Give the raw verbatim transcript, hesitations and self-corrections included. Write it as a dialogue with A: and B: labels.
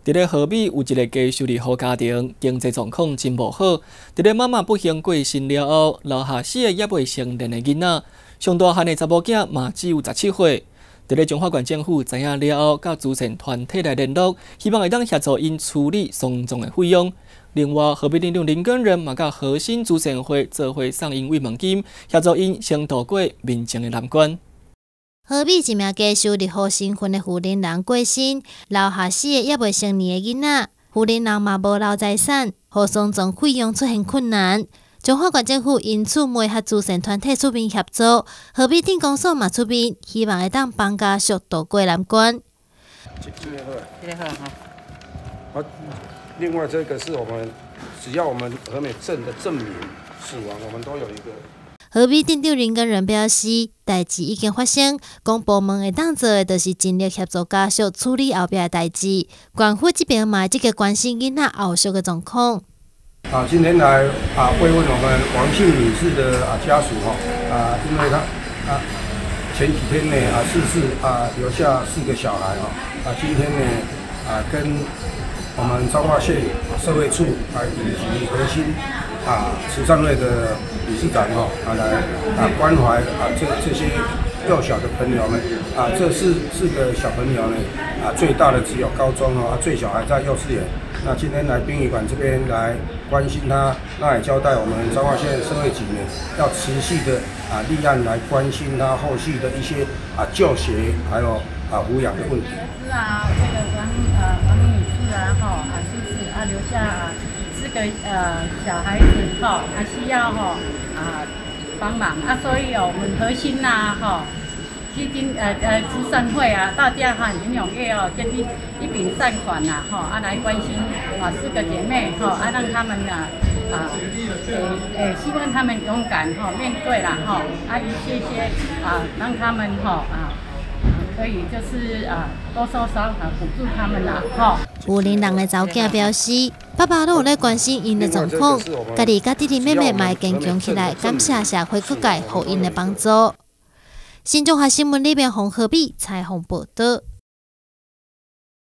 A: 伫咧河美有一个低收入户家庭，经济状况真无好。伫咧妈妈不幸过身了后，留下四个还未成年的囡仔，上大汉的查某囝嘛只有十七岁。伫咧中华县政府知影了后，甲慈善团体来联络，希望会当协助因处理丧葬的费用。另外，河北镇长林根仁嘛甲核心慈善会做伙送因慰问金，协助因先渡过面前的难关。
B: 河美一名低收入户新婚的妇人人过身，留下四个还未成年的囡仔。妇人人嘛无留财产，互丧葬费用出现困难。中华县政府因此媒合慈善团体出面协助，河美镇公所嘛出面，希望会当帮家属渡过难关。
C: 这个好，这个好哈。好，另外这个是我们，只要我们和美镇的证明死亡，我们都有一个。
B: 河美镇长林根仁表示，代志已经发生，公部门会当做的，就是尽力协助家属处理后壁的代志。县府这边嘛，积极关心囡仔后续的状况。
C: 啊，今天来啊慰问我们王姓女士的啊家属哈啊，因为她啊前几天呢啊逝世啊留下四个小孩哈啊，今天呢啊跟我们彰化县社会处啊以及核心啊慈善会的理事长哈啊来啊关怀啊这这些幼小的朋友们啊，这四四个小朋友呢啊最大的只有高中哦啊最小还在幼稚园。那今天来殡仪馆这边来关心他，那也交代我们彰化县社会局呢，要持续的啊立案来关心他后续的一些啊就学还有啊抚养的问题。
D: 是啊，这个王呃王女士啊，哈啊是不是啊留下四个呃小孩子哈，还需要哈啊帮忙啊，所以哦我们核心呐哈。基金呃呃慈善会啊，大家哈很踊跃哦，捐一一笔善款呐，哈啊来关心啊四个姐妹哈啊让他们呐啊呃呃希望他们勇敢哈面对啦哈啊一些些啊让他们哈啊可以就是啊多多少少啊补助他们啦哈。
B: 有邻人的查某囝表示，爸爸都有在关心因的状况，家己甲弟弟妹妹嘛坚强起来，感谢社会各界互因的帮助。新中华新闻里面洪河美采访报道。